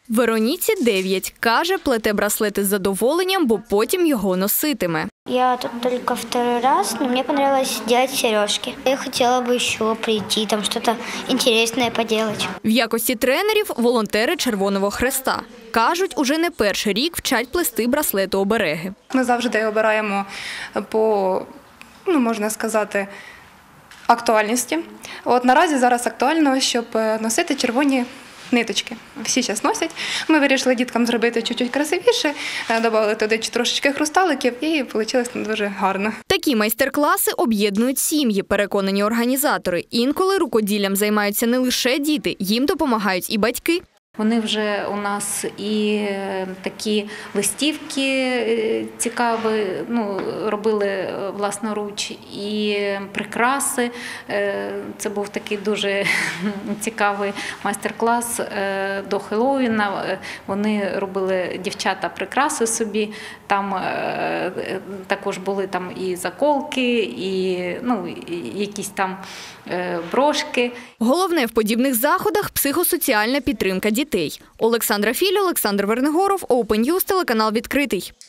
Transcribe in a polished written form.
Вероніці 9. Каже, плете браслети з задоволенням, бо потім його носитиме. Я тут только второй раз, но мне понравилось делать сережки. Я хотела бы еще прийти, там что-то интересное поделать. В якості тренерів – волонтери Червоного Хреста. Кажуть, уже не перший рік вчать плести браслети-обереги. Ми завжди обираємо по, можна сказати, актуальності. Наразі зараз актуально, щоб носити червоні ниточки. Всі зараз носять. Ми вирішили діткам зробити чуть-чуть красивіше, додали туди трошечки хрусталиків і вийшло дуже гарно. Такі майстер-класи об'єднують сім'ї, переконані організатори. Інколи рукоділлям займаються не лише діти, їм допомагають і батьки. Вони вже у нас і такі листівки цікаві, робили власноруч, і прикраси. Це був такий дуже цікавий майстер-клас до Хеллоуіна. Вони робили, дівчата, прикраси собі. Там також були і заколки, і якісь там брошки. Головне в подібних заходах – психосоціальна підтримка дітей. Олександра Філь, Олександр Вернигоров, Open News, телеканал «Відкритий».